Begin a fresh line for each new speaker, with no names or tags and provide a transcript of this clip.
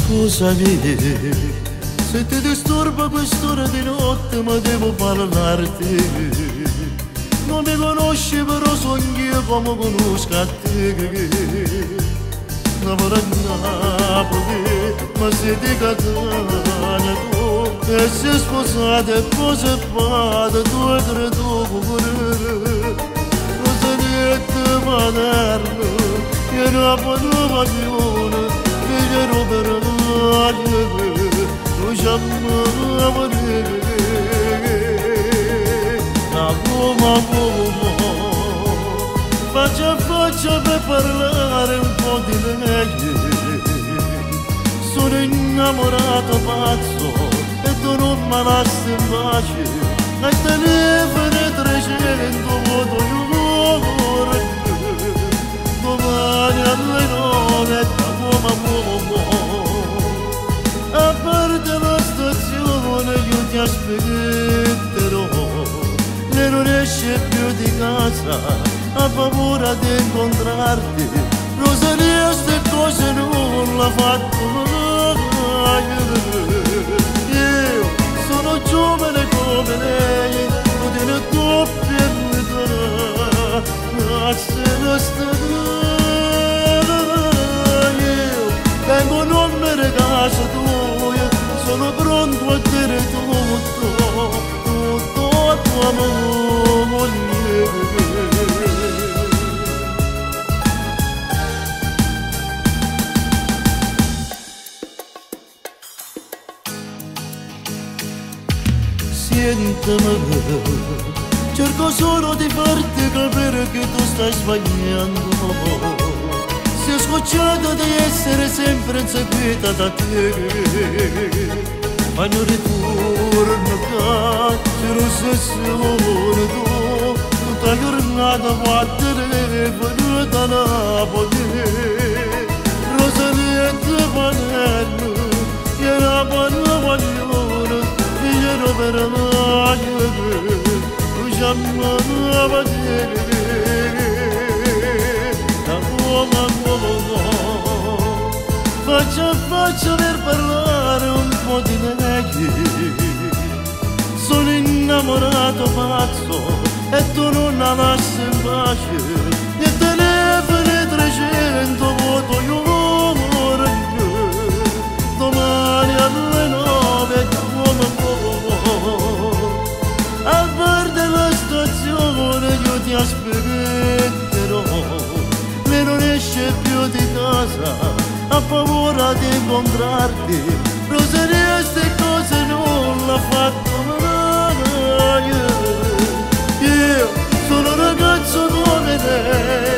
Scusami se ti disturba quest'ora di notte, ma devo parlarti. Non mi conosci però so anch'io come conosco a te. Lavoro a Napoli, ma sei di Catania tu, e sei sposata e poi sei fatta, tu e credo pure. Rosanietta materna, che Napoli paglione, figlio per non chiamavano la gomma faccia a faccia per parlare un po' di lei. Sono innamorato pazzo e tu non mi lasci in pace. Al telefono 300 voto io domani alle 9 da gomma. A parte la stazione io ti aspetterò. Lei non esce più di casa, ha paura di incontrarti. Rosalia ste cose non l'ha fatto mai. Io sono giovane come lei, non tiene doppia età, ma se lo sta. Vengo non me ne casa tua, sono pronto a dire tutto a tua moglie. Sentimi, cerco solo di farti capire che tu stai sbagliando. Sei scocciato di essere sempre inseguita da te, ma non ritorno qua, se non sei solo tu, tutta giornata va a telefono da Napoli. Rosalietta Panello, che Napoli paglione, figlio per me, tu chiamava te. Faccia a faccia per parlare un po' di lei. Sono innamorato pazzo e tu non la lasci in pace. E telefoni 300 voto io domani alle 9 a parte la stazione io ti aspetterò. Lei non esce più di casa, ha paura di incontrarti. Rosalia ste cose non l'ha fatto mai. Io sono ragazzo come te,